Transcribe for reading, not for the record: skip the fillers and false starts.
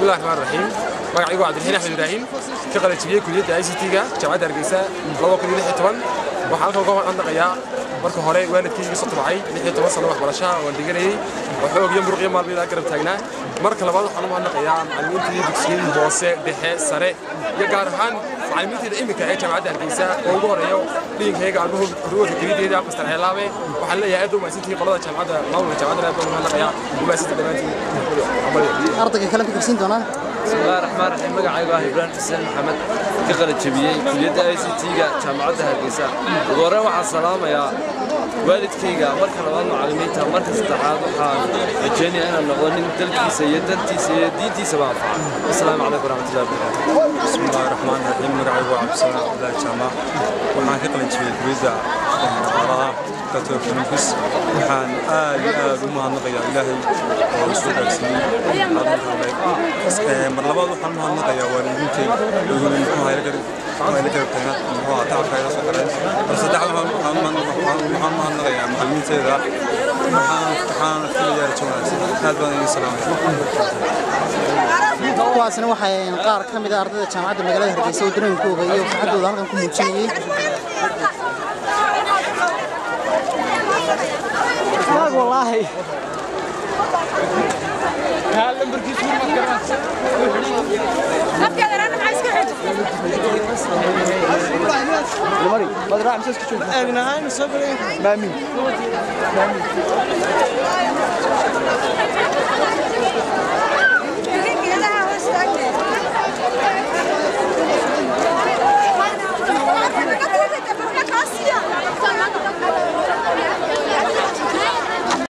الله الرحمن الرحيم magacaygu Cabdilxiin Axmed Ibrahim ka qalin jabiyay kulliyadda ICT-ga jaamacadda Hargeysa 2016 waxaan halkan uga hadlayaa marka hore waalidkayga soo tabcay 16 sano waxbarasho oo dhiganayay wuxuu ogyahay muruqyo maalmeed garab taagnaa marka labaad waxaan u hadlayaa macallimiintii dugsiga hoose dhexe sare iyo gaar ahaan macallimiintii imika ee jaamacadda Hargeysa oo ugu horeeyo dhinkayga albaha ruuxa kaliya Mr. Helaabe waxaan leeyahay aad u mahadsantihiin qolada jaamacadda maamulka jaamacadda aad u hadlayaa u mahadsantihiin dhamaantiin ardayga kala fikirsan doonaa بسم الله الرحمن الرحيم magacaygu ah Ibrahim Xuseen Maxamed ka qalin jabiyay kulliyadda ICT-ga jaamacadda Hargeysa ugu horreyn waxaan salaamayaa waalidkayga marka labaad macallimiinta marka saddexaad waxaan rajaynayaa inaan noqdo nin dalkiisa iyo dantiisa iyo diintiisa baa anfaca assalaamu calaykum waraxmatullahi wabarakaatuh بسم الله الرحمن الرحيم magacaygu waa Cabdisalaam Abdullaahi Jaamac waxaan ka qalin jabiyay kulliyadda dhaqaalaha Economics waxaan aad u mahadnaqayaa Ilaahay oo soo gaarsiiyay mar labaad waxaan mahadnaqayaa waalidiintay oo muxuu ahaa garab taagnaa muxuu ahaa tacabkayga soo galeen mar saddexaad waxaan mahadnaqayaa macallimiintayda waxaan filayaa rajoonayaa aad baan idin salaamay kuwaasna waxay qaar ka mid ah ardayda jaamacadda magaalada Hargeysa oo dareenkooda iyo farxadooda halkan ku muujinayay والله هل بركيس ما كرنت نبقى انا عايز كحد المري ما راح امسك شوف انا هاي صبري مامي